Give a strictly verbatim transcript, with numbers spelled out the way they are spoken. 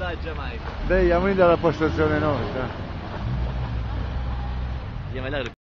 la Giamaica. Dai, andiamo in dalla postazione nostra. Andiamo a vedere